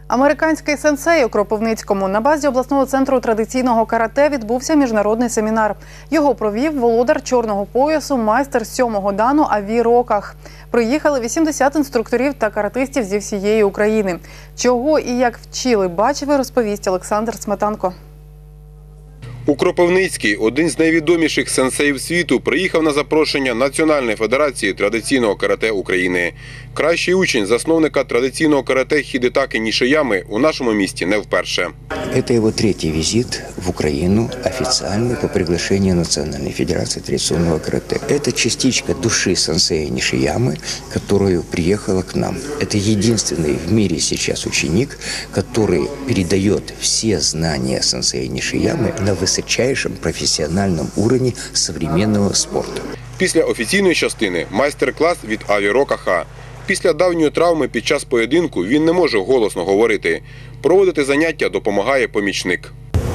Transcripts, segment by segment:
Американський сенсей у Кропивницькому. На базі обласного центру традиційного карате відбувся міжнародний семінар. Його провів володар чорного поясу, майстер 7-го дану Аві Роках. Приїхали 80 інструкторів та каратистів зі всієї України. Чого і як вчили, бачив і розповість Олександр Сметанко. У Кропивницький один з найвідоміших сенсеїв світу приїхав на запрошення Національної федерації традиційного карате України. Кращий учень засновника традиційного карате Хідетаки Нішиями у нашому місті не вперше. Это его третий визит в Украину, официальный, по приглашению Национальной федерации традиционного карате. Это частичка души сенсея Нишиямы, которая приехала к нам. Это единственный в мире сейчас ученик, который передает все знания сенсея Нишиямы на высочайшем профессиональном уровне современного спорта. Після офіційної частини майстер-клас від Аві Рокаха. Після давньої травми під час поєдинку він не може голосно говорити. Проводити заняття допомагає помічник.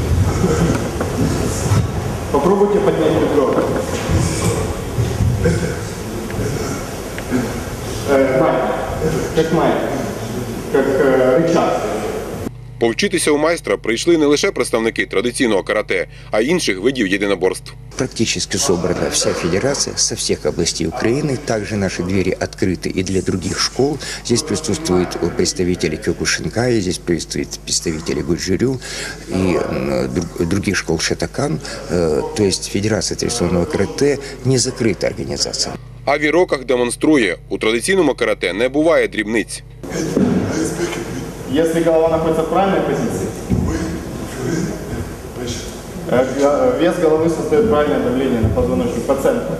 Попробуйте підняти бедро. Як майка, як рычаг. Повчитися у майстра прийшли не лише представники традиційного карате, а й інших видів єдиноборств. Практически собрана вся федерация со всех областей Украины. Также наши двери открыты и для других школ. Здесь присутствуют представители Кёкушинкая, здесь присутствуют представители Гуджирю и других школ Шатакан. То есть федерация традиционного карате не закрыта организация. Аві Роках демонструє, у традиційному карате не буває дрібниць. Если голова находится в правильной позиции, вес головы создает правильное давление на позвоночник по центру.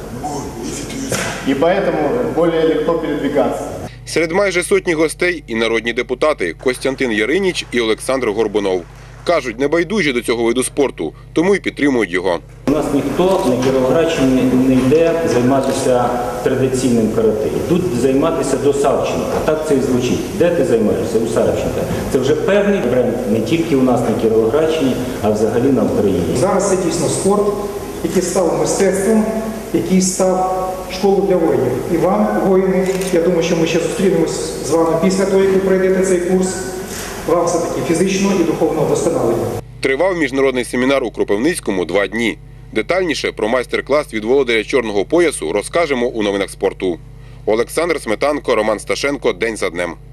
И поэтому более легко передвигаться. Серед майже сотні гостей і народні депутати Костянтин Яриніч і Олександр Горбунов. Кажуть, небайдужі до цього виду спорту, тому й підтримують його. У нас ніхто на Кіровоградщині не йде займатися традиційним карате. Йдуть займатися до Савченка. Так це і звучить. Де ти займаєшся? У Савченка. Це вже певний бренд не тільки у нас на Кіровоградщині, а взагалі на Україні. Зараз це дійсно спорт, який став мистецтвом, який став школою для воїнів. І вам, воїни, я думаю, що ми ще зустрінемось з вами після того, як ви пройдете цей курс. Вам все-таки фізичного і духовного вдосконалення. Тривав міжнародний семінар у Кропивницькому 2 дні. Детальніше про майстер-клас від володаря чорного поясу розкажемо у новинах спорту. Олександр Сметанко, Роман Сташенко. День за днем.